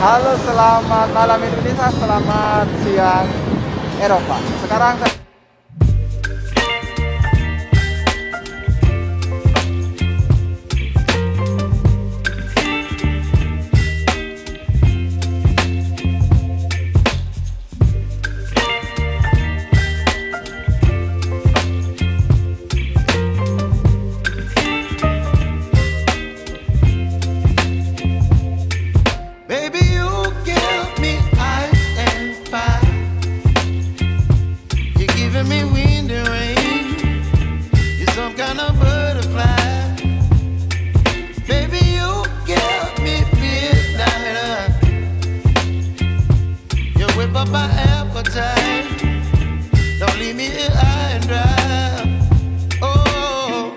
Halo, selamat malam Indonesia, selamat siang Eropa. Sekarang saya my appetite. Don't leave me here high and dry. Oh,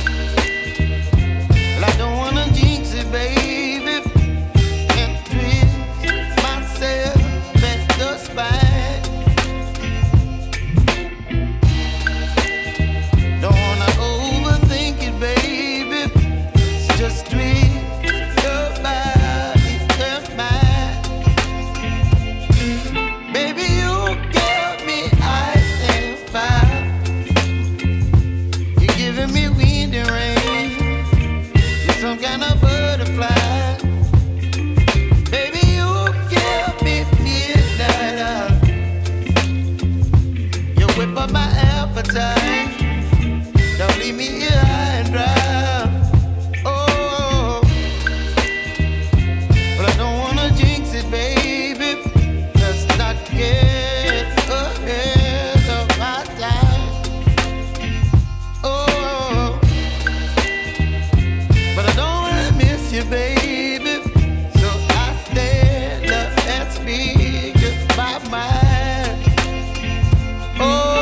well, I don't wanna jinx it, baby, and twist myself at the spine. Don't wanna overthink it, baby. It's just twist your body and mine. Some kind of butterfly. Baby, you give me midnight. You whip up my appetite. Don't leave me here high and dry. Oh, but I don't wanna jinx it, baby. Let's not get ahead of my time. Oh, but I don't wanna miss you, baby. So I stand up and speak my mind. Oh,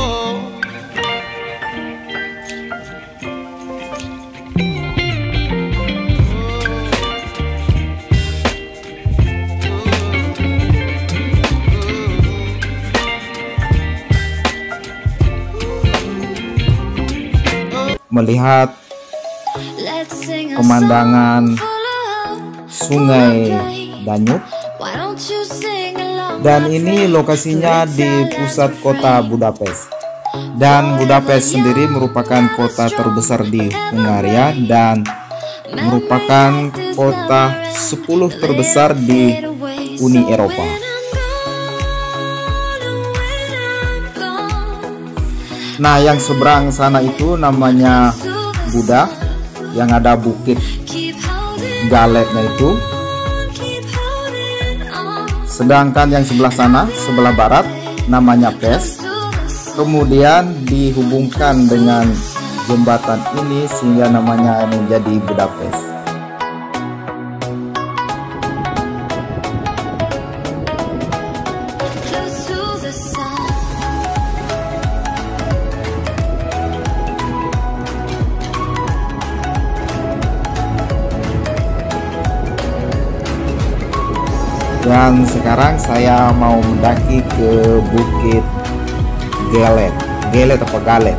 melihat pemandangan Sungai Danube, dan ini lokasinya di pusat kota Budapest. Dan Budapest sendiri merupakan kota terbesar di Hungaria dan merupakan kota 10 terbesar di Uni Eropa. Nah, yang seberang sana itu namanya Buda, yang ada bukit Galetnya itu. Sedangkan yang sebelah sana, sebelah barat, namanya Pest. Kemudian dihubungkan dengan jembatan ini sehingga namanya menjadi Budapest. Dan sekarang saya mau mendaki ke Bukit Galet. Galet apa Galet?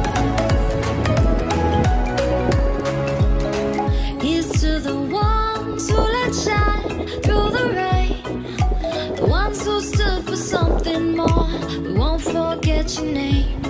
Here's to the ones who let shine through the rain, the ones who stood for something more. We won't forget your name.